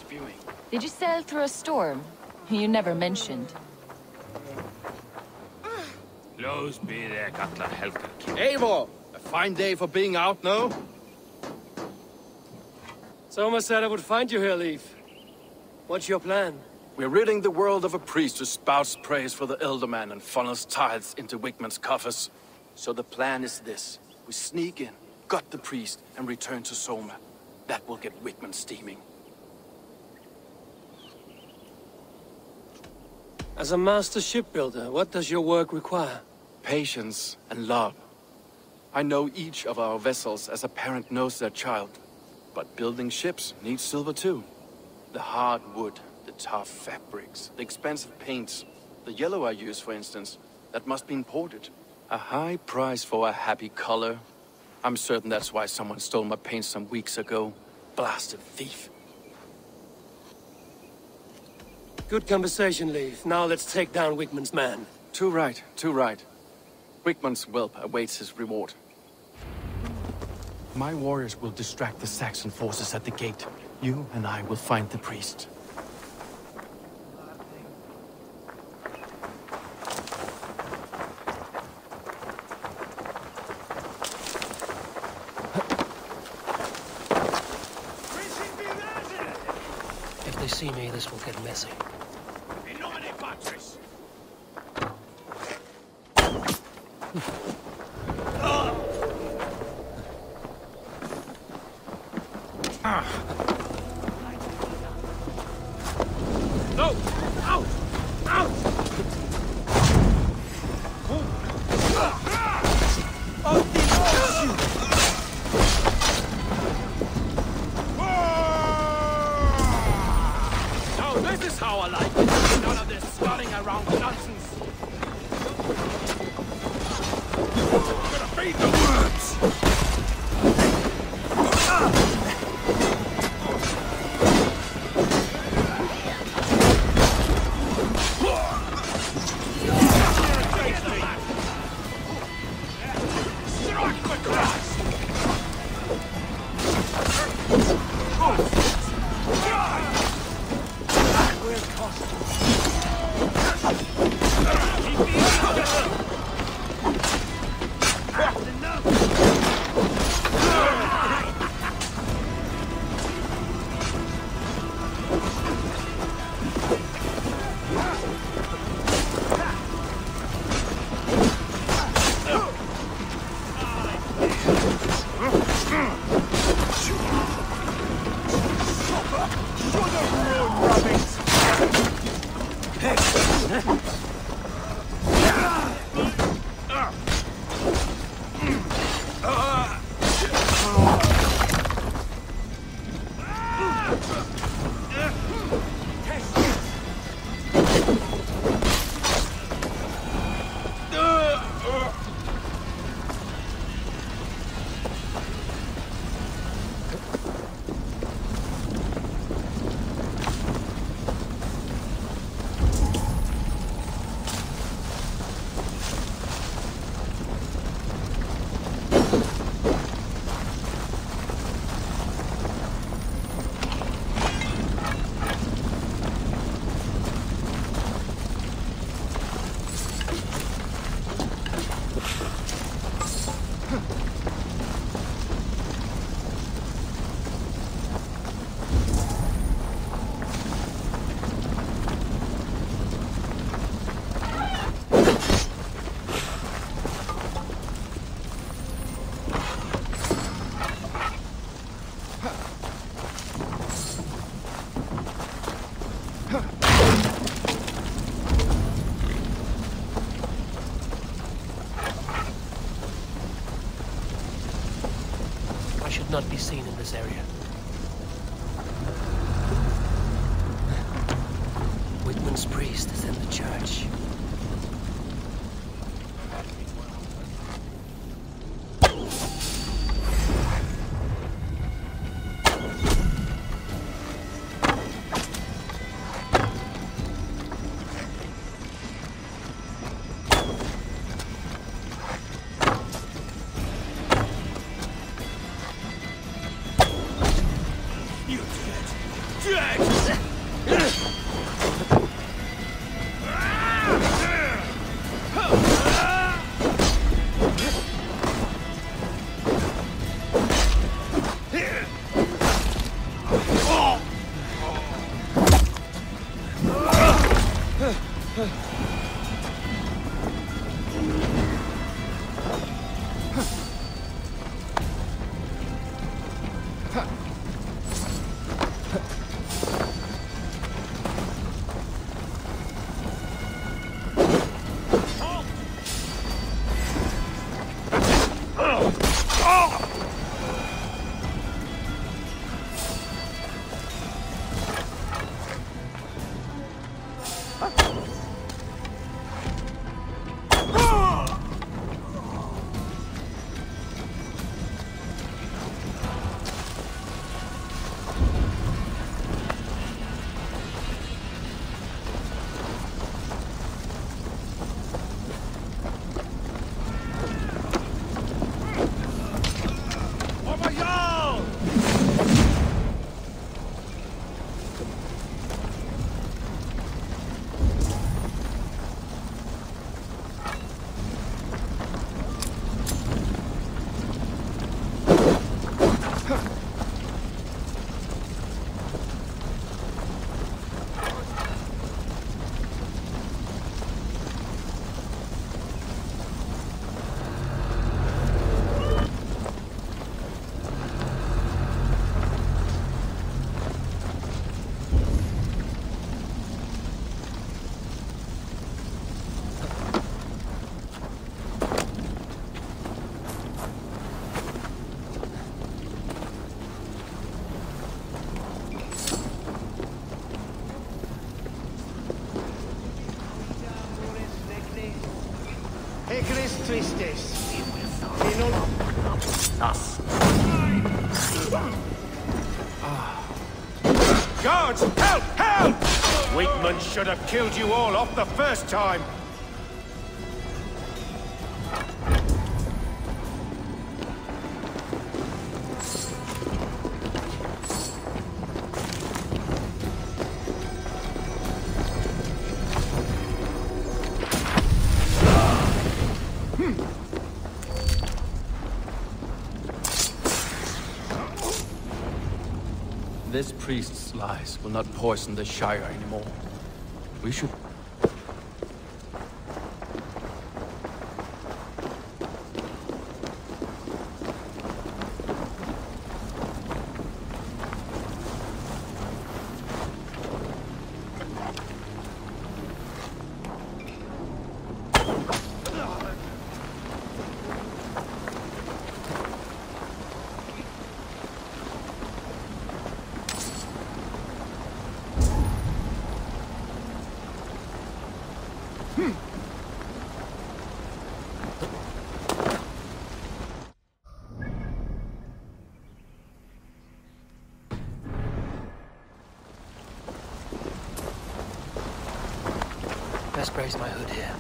spewing. Did you sail through a storm? You never mentioned. Los be there, Gatla Helka. Eivor! A fine day for being out, no? Soma said I would find you here, Leif. What's your plan? We're ridding the world of a priest who spouts praise for the Elderman and funnels tithes into Wigmund's coffers. So the plan is this. We sneak in, gut the priest, and return to Soma. That will get Wigmund steaming. As a master shipbuilder, what does your work require? Patience and love. I know each of our vessels as a parent knows their child. But building ships needs silver too. The hard wood, the tough fabrics, the expensive paints. The yellow I use, for instance, that must be imported. A high price for a happy color. I'm certain that's why someone stole my paint some weeks ago. Blasted thief. Good conversation, Leif. Now let's take down Wigmund's man. Too right, too right. Wigmund's whelp awaits his reward. My warriors will distract the Saxon forces at the gate. You and I will find the priest. If they see me, this will get messy. No! Out! Out! Now this is how I like it. None of this starting around nonsense. Gonna feed the worms! I should not be seen in this area. Wigmund's priest is in the church. Dead! Egres tristes. Que no... Guards! Help! Help! Wigmund should have killed you all off the first time! This priest's lies will not poison the Shire anymore. We should... Best raise my hood here.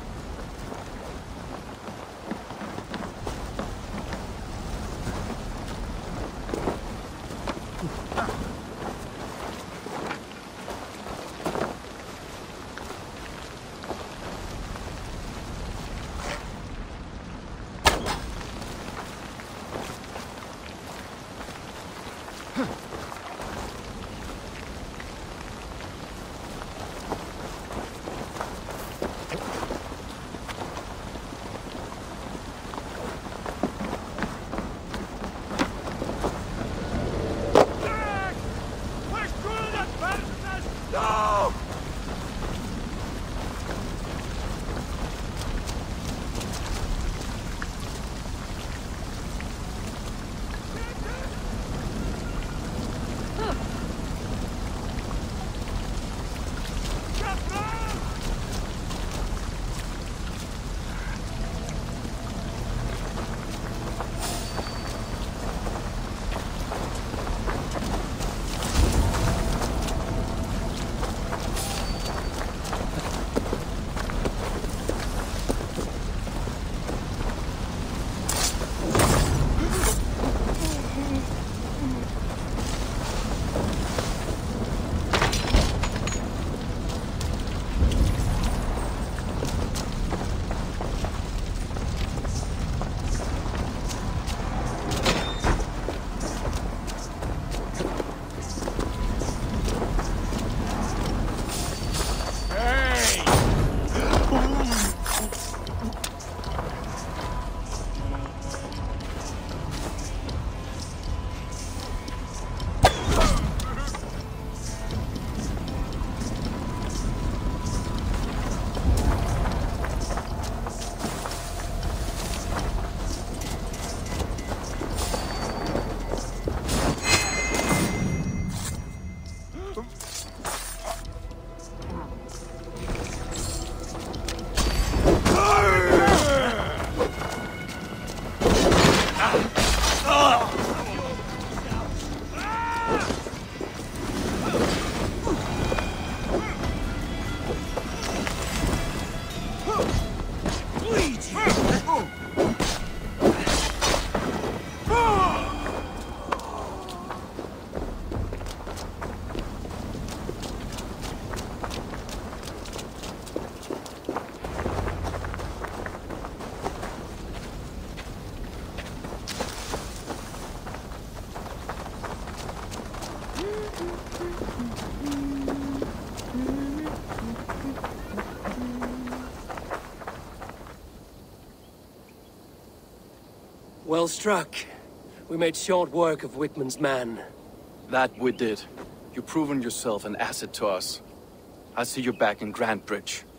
Well struck. We made short work of Wickman's man. That we did. You've proven yourself an asset to us. I'll see you back in Grantbridge.